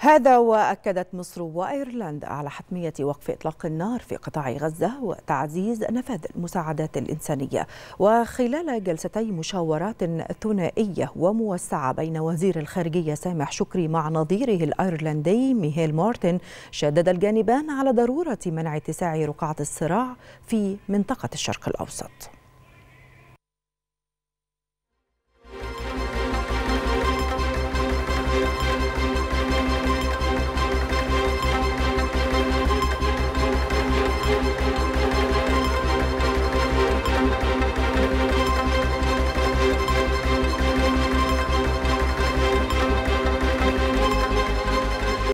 هذا وأكدت مصر وأيرلندا على حتمية وقف إطلاق النار في قطاع غزة وتعزيز نفاذ المساعدات الإنسانية. وخلال جلستي مشاورات ثنائية وموسعة بين وزير الخارجية سامح شكري مع نظيره الأيرلندي ميهيل مارتن، شدد الجانبان على ضرورة منع اتساع رقعة الصراع في منطقة الشرق الأوسط.